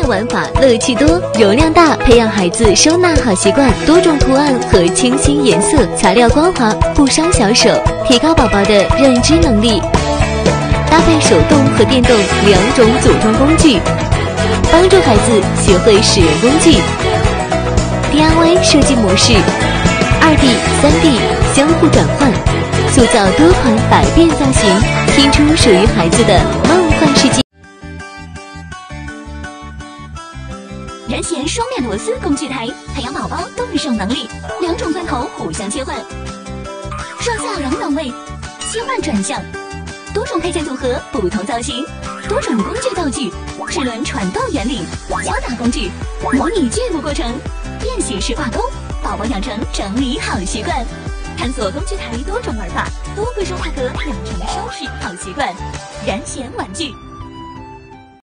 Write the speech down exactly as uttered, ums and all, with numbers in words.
面玩法乐趣多，容量大，培养孩子收纳好习惯。多种图案和清新颜色，材料光滑，不伤小手，提高宝宝的认知能力。搭配手动和电动两种组装工具，帮助孩子学会使用工具。D I Y 设计模式，二 D、三 D 相互转换，塑造多款百变造型，拼出属于孩子的梦幻世界。 燃贤双面螺丝工具台，培养宝宝动手能力，两种钻头互相切换，上下两档位，切换转向，多种配件组合，不同造型，多种工具道具，齿轮传动原理，敲打工具，模拟锯骨过程，便携式挂钩，宝宝养成整理好习惯。探索工具台多种玩法，多个收纳格养成收拾好习惯。燃贤玩具。